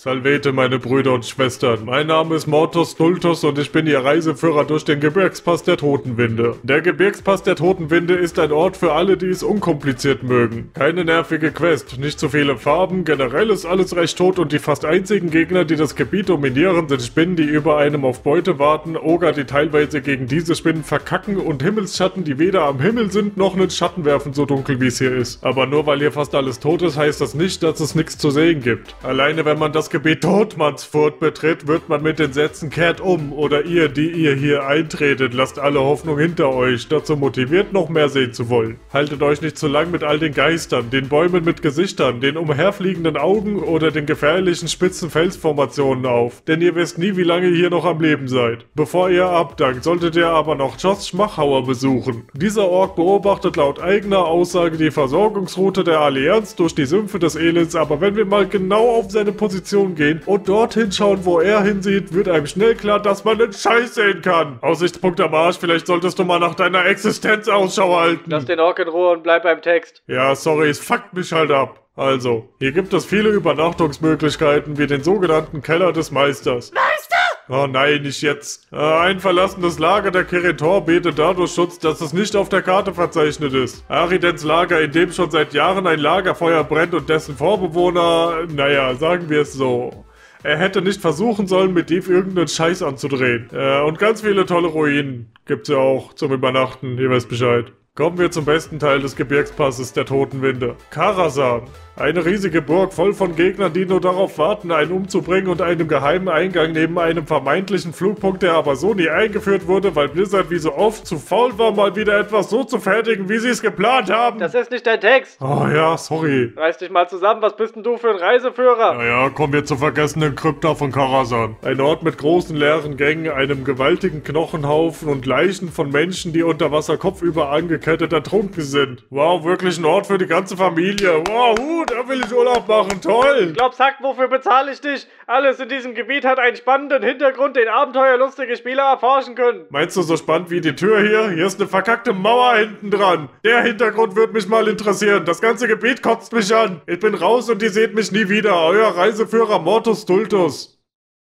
Salvete, meine Brüder und Schwestern. Mein Name ist Mortus Stultus und ich bin Ihr Reiseführer durch den Gebirgspass der Totenwinde. Der Gebirgspass der Totenwinde ist ein Ort für alle, die es unkompliziert mögen. Keine nervige Quest, nicht zu viele Farben, generell ist alles recht tot und die fast einzigen Gegner, die das Gebiet dominieren, sind Spinnen, die über einem auf Beute warten, Oger, die teilweise gegen diese Spinnen verkacken und Himmelsschatten, die weder am Himmel sind, noch einen Schatten werfen, so dunkel wie es hier ist. Aber nur weil hier fast alles tot ist, heißt das nicht, dass es nichts zu sehen gibt. Alleine wenn man das Gebiet Todmannsfurt betritt, wird man mit den Sätzen "Kehrt um" oder "Ihr, die ihr hier eintretet, lasst alle Hoffnung hinter euch" dazu motiviert, noch mehr sehen zu wollen. Haltet euch nicht zu lang mit all den Geistern, den Bäumen mit Gesichtern, den umherfliegenden Augen oder den gefährlichen spitzen Felsformationen auf, denn ihr wisst nie, wie lange ihr hier noch am Leben seid. Bevor ihr abdankt, solltet ihr aber noch Joss Schmachhauer besuchen. Dieser Ork beobachtet laut eigener Aussage die Versorgungsroute der Allianz durch die Sümpfe des Elends, aber wenn wir mal genau auf seine Position gehen und dorthin schauen, wo er hinsieht, wird einem schnell klar, dass man den Scheiß sehen kann. Aussichtspunkt am Arsch, vielleicht solltest du mal nach deiner Existenz Ausschau halten. Lass den Ork in Ruhe und bleib beim Text. Ja, sorry, es fuckt mich halt ab. Also, hier gibt es viele Übernachtungsmöglichkeiten, wie den sogenannten Keller des Meisters. Meister! Oh nein, nicht jetzt. Ein verlassenes Lager der Kiritor bietet dadurch Schutz, dass es nicht auf der Karte verzeichnet ist. Aridens Lager, in dem schon seit Jahren ein Lagerfeuer brennt und dessen Vorbewohner, naja, sagen wir es so. Er hätte nicht versuchen sollen, mit Div irgendeinen Scheiß anzudrehen. Und ganz viele tolle Ruinen gibt's ja auch zum Übernachten, ihr wisst Bescheid. Kommen wir zum besten Teil des Gebirgspasses der Totenwinde. Karasan. Eine riesige Burg voll von Gegnern, die nur darauf warten, einen umzubringen und einem geheimen Eingang neben einem vermeintlichen Flugpunkt, der aber so nie eingeführt wurde, weil Blizzard wie so oft zu faul war, mal wieder etwas so zu fertigen, wie sie es geplant haben. Das ist nicht dein Text. Oh ja, sorry. Reiß dich mal zusammen, was bist denn du für ein Reiseführer? Naja, kommen wir zur vergessenen Krypta von Karasan. Ein Ort mit großen leeren Gängen, einem gewaltigen Knochenhaufen und Leichen von Menschen, die unter Wasser kopfüber angekettet ertrunken sind. Wow, wirklich ein Ort für die ganze Familie. Wow, da will ich Urlaub machen, toll! Glaubst, Hack, wofür bezahle ich dich? Alles in diesem Gebiet hat einen spannenden Hintergrund, den abenteuerlustige Spieler erforschen können. Meinst du so spannend wie die Tür hier? Hier ist eine verkackte Mauer hinten dran. Der Hintergrund würde mich mal interessieren. Das ganze Gebiet kotzt mich an. Ich bin raus und ihr seht mich nie wieder. Euer Reiseführer Mortus Stultus.